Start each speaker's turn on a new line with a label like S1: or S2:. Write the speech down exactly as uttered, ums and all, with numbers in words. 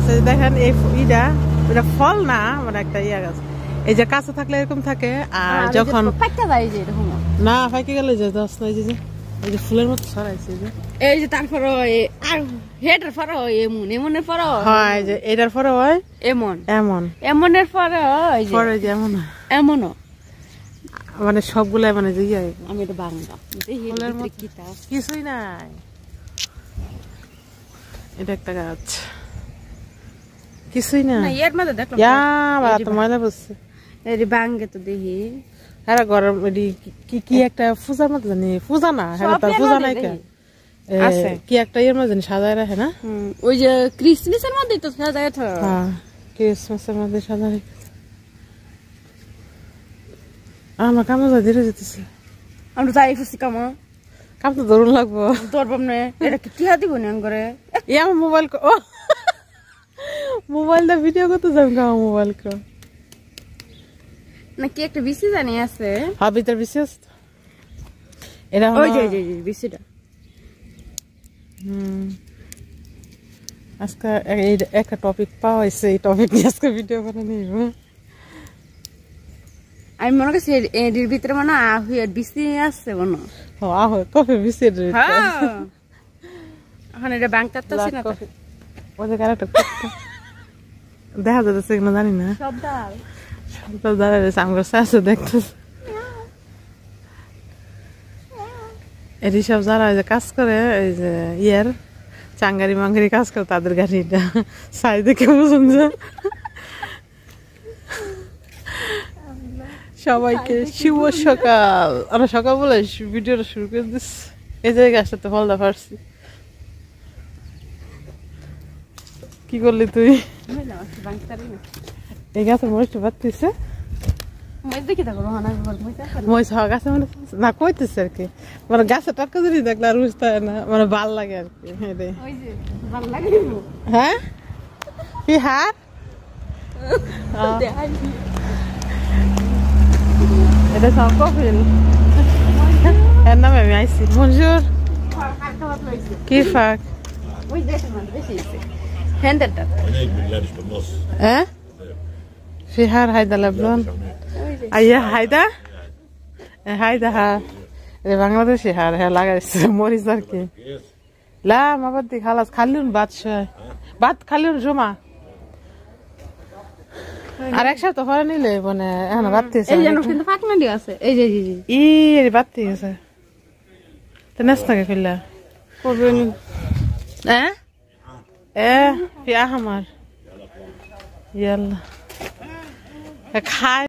S1: আছে দেখেন এই ইটা এটা ফল না মানে একটা ইয়া গাছ এই যে কাঁচা থাকলে এরকম থাকে আর যখন
S2: ফাইকা যায় যে এরকম
S1: না ফাইকে গেলে যে দশ না এই যে এই যে ফুলের মতো ছড়াইছে যে
S2: এই যে তারপর আর হেডের পর এমন এমনের পর
S1: হয় যে এটার পরে হয়
S2: এমন
S1: এমন
S2: এমনের পর হয় যে
S1: পরে যে এমন
S2: এমনও
S1: মানে সবগুলাই মানে যে ইয়া
S2: আমি এটা বাংলা ফুলের মতো
S1: কিছুই নাই এটা একটা গাছ কিছুই না
S2: না এর মধ্যে দেখলাম
S1: ইয়া বাবা তো ময়লা বসছে
S2: এই বাঙ্গে তো দেখি
S1: হ্যাঁ গরম এডি কি কি একটা পূজার মতো জানি পূজা না হ্যাঁ তার পূজা নাই কে আছে কি একটা এর মধ্যে সাজায় রাখে না
S2: ওই যে ক্রিসমাসের মধ্যে তো সাজায় তো
S1: হ্যাঁ ক্রিসমাসের মধ্যে সাজায় আমার কামে যা ধীরে যেতেছে
S2: আমরা যাই খুশি কাম
S1: কাম তো ধরুন লাগবো
S2: তোর বামনে এটা কি টিহা দিব না করে
S1: এই আমার মোবাইল ও মোবাইল দা ভিডিও করতে যাম কা মোবাইল কো
S2: না কি একটা বিসি জানি আছে
S1: হ্যাঁ ভিতর বিসি আছে এটা
S2: ওই যে যে বিসিটা
S1: হুম আজকে এই একটা টপিক পাওয়া হয়েছে এই টপিক নিয়ে আজকে ভিডিও বানানো নিব
S2: আমি মনে করছি এর ভিতরে মানে আহুয়ার বিসি আছে মনে
S1: ও আহো কফি বিসি রে
S2: হ্যাঁ এখন এটা ব্যাংক করতেছি না তো
S1: ওদের কারেক্ট দেখা যাচ্ছে না জানি না
S2: সব ডাল
S1: সব ডাল দাঁড়াইছে আমার কাছে দেখতেছে এটি সব যারা যে কাজ করে এই যে ইয়ার চাঙ্গারি মাঙ্গারি কাজ করে তাদের গাড়িটা সাই দেখে বুঝুন যে সবাইকে শুভ সকাল আমরা সকাল বলে ভিডিওটা শুরু করে দিস এই যে গাছটাতে ফলটা পারছি কি করলি তুই এই গাছে মরিচটা পাতিছে মরিচ হওয়া গাছে মানে না কইতেছে আর কি মানে গাছে টাটকা যদি দেখলে আর বুঝতে হয় না মানে ভাল লাগে আর কি হ্যাঁ কি হার এটা সব কফিল এর নামে আমি আইসি বনজুর কি ফাক হ্যাঁ ফিহার হায়দা লাবলন আইয়া হায়দা হায়দা হা বাংলাদেশি হার হ্যাঁ লাগাইছে মরিচ আর কি লা মাবাদ দি খালাস খালিউন ভাত ছয় ভাত খালিউন জমা আর একসাথে পরে নিলে মানে এখন বাড়তেছে
S2: এই যেন কিন্তু ফাঁকনা দিয়ে আছে এই যে জি
S1: ই রে বাড়তে গেছে তো নাস্তাকে ফেললা
S2: করবে নি
S1: হ্যাঁ এ ফি আহমার ইয়াল্লা খায়